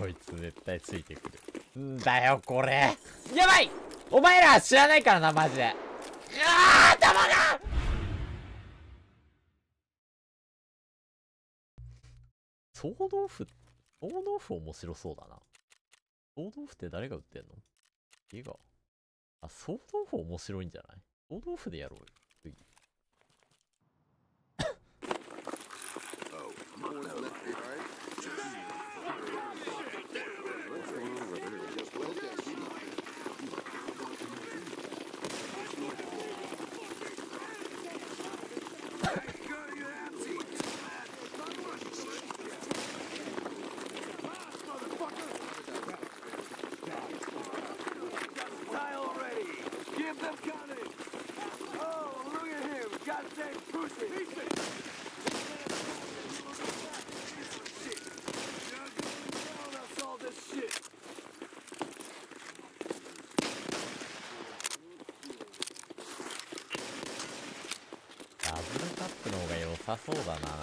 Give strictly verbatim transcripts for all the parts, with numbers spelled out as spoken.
こいつ絶対ついてくるんだよこれ。やばい、お前ら知らないからなマジで。ああ頭が総豆腐、総豆腐面白そうだな。総豆腐って誰が売ってんの？家が。あ、総豆腐面白いんじゃない？総豆腐でやろうよ次。ダブルタップの方が良さそうだな、なんかな。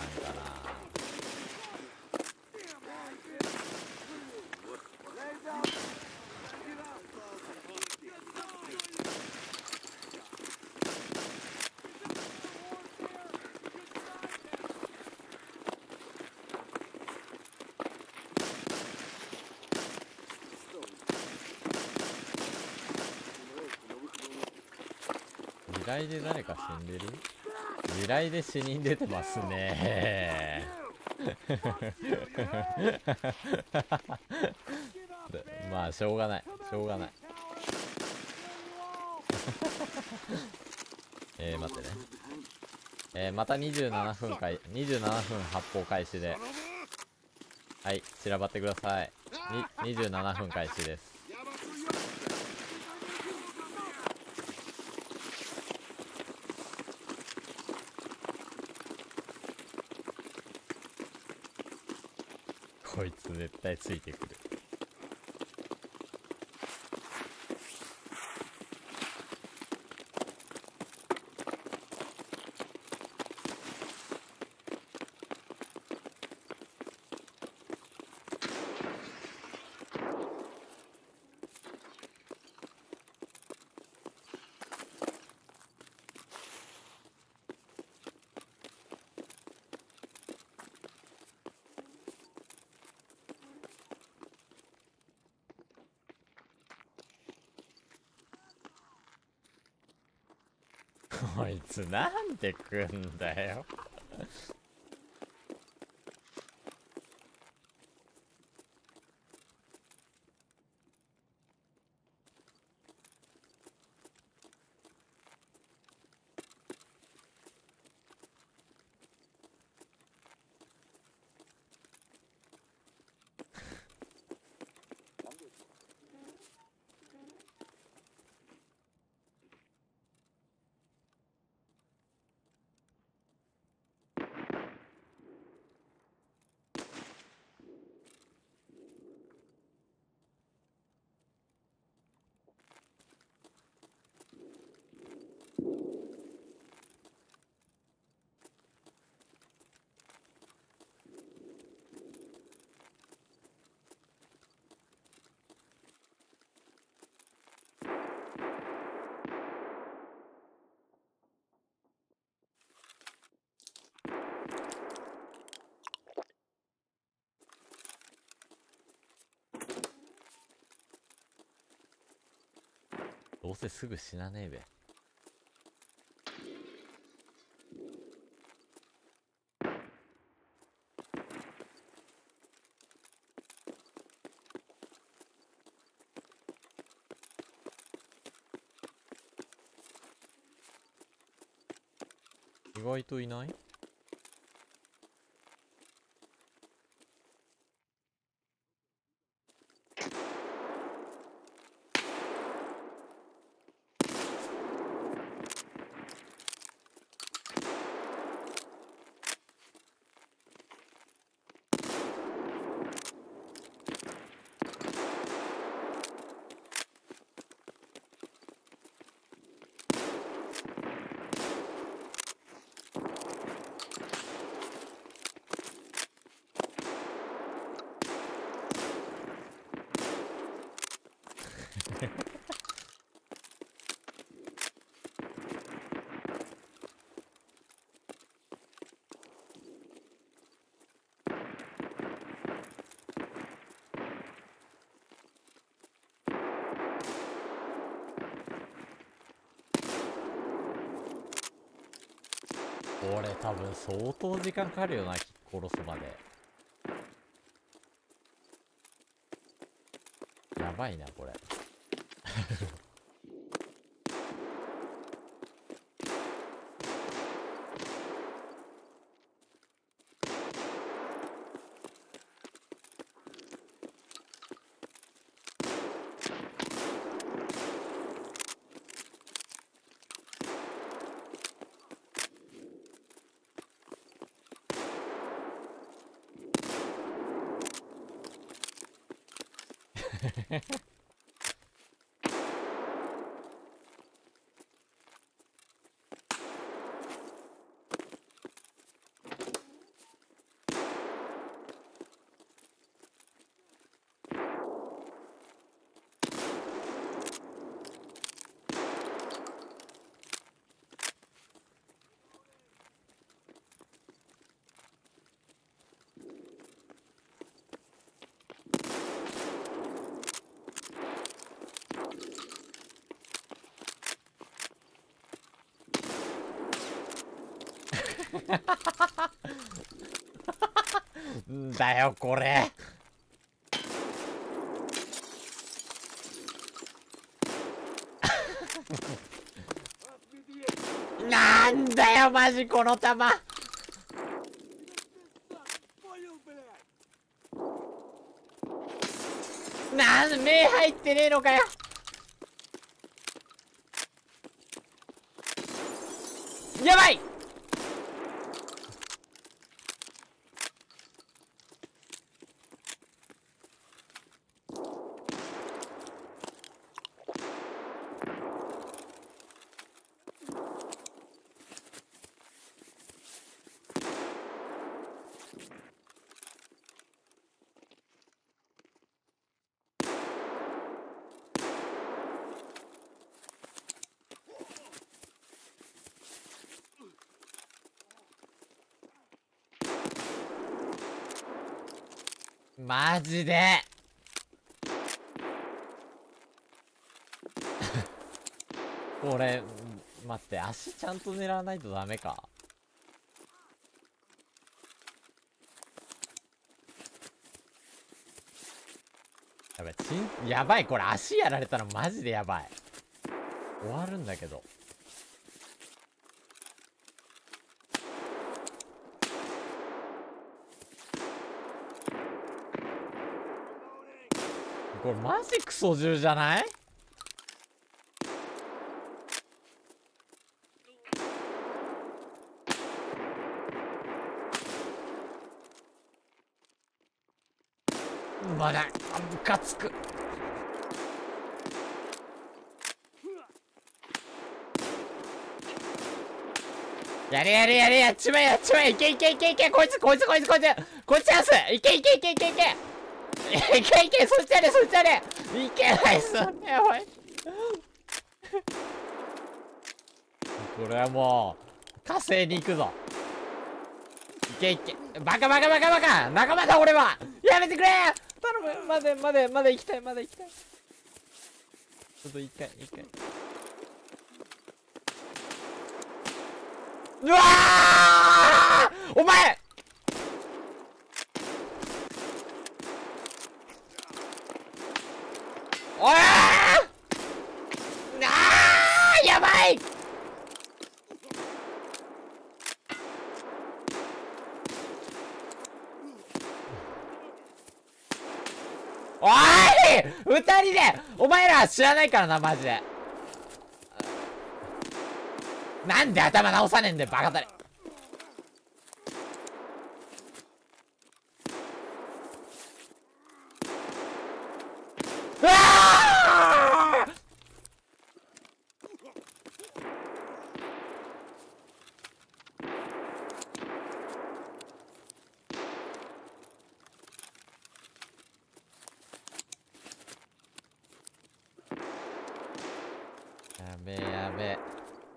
地雷で誰か死んでる？地雷で死人出てますねまあしょうがない、しょうがないえー、待ってね。えー、またにじゅうななふんかい、にじゅうななふん発砲開始で。はい、散らばってください。に、にじゅうななふん開始です。こいつ絶対ついてくる。こいつなんで来んだよどうせすぐ死なねえべ。意外といない？ これ多分相当時間かかるよな、殺すまで。やばいなこれ。んだよこれ。なんだよマジこの弾。なん目入ってねえのかよ。やばい。マジでこれ待って、足ちゃんと狙わないとダメか。やばい、ちんやばい、これ足やられたらマジでやばい。終わるんだけど。これマジクソ銃じゃない？まだムカつく。やれやれやれ、やっちまえやっちまえ。いけいけいけいけ、こいつこいつこいつこいつこいつチャンス。いけいけいけいけいけいけいけ、そっちやれそっちやれ。いけないっす。やばい。これはもう火星に行くぞ。いけいけ、バカバカバカバカ、仲間だ俺は。やめてくれ、頼む。まだまだまだ行きたい、まだ行きたい。ちょっと一回一回。うわー、お前おいー、あーやばい。おい二人で、お前ら知らないからなマジで。なんで頭直さねえんだよバカタレ。うわー、 べえやべえ。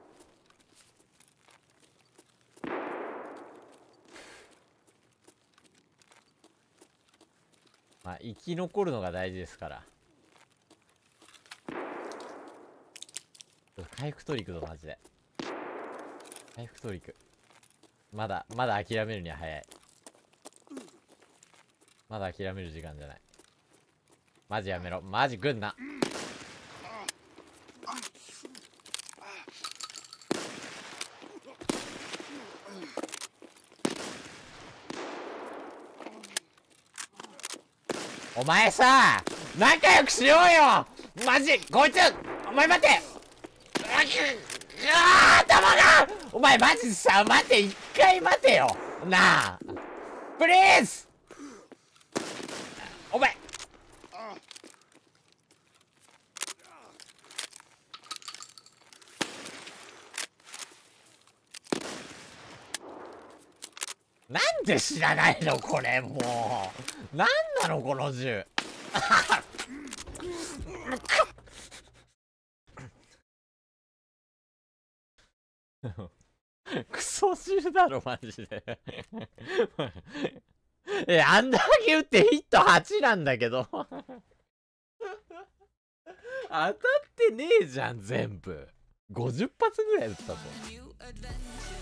まあ生き残るのが大事ですから。回復取り行くぞマジで。回復取り行く。まだまだ諦めるには早い。まだ諦める時間じゃない。マジやめろ、マジ来んな。お前さ、仲良くしようよマジ。こいつお前待て。ああ頭が。お前マジさ、待て、一回待てよなあ、プリーズ。お前なんで知らないのこれ。もうなんなのこの銃。クソ銃だろマジで。え、あんだけ撃ってヒットはちなんだけど。当たってねえじゃん全部。ごじゅっ発ぐらい撃ったぞ。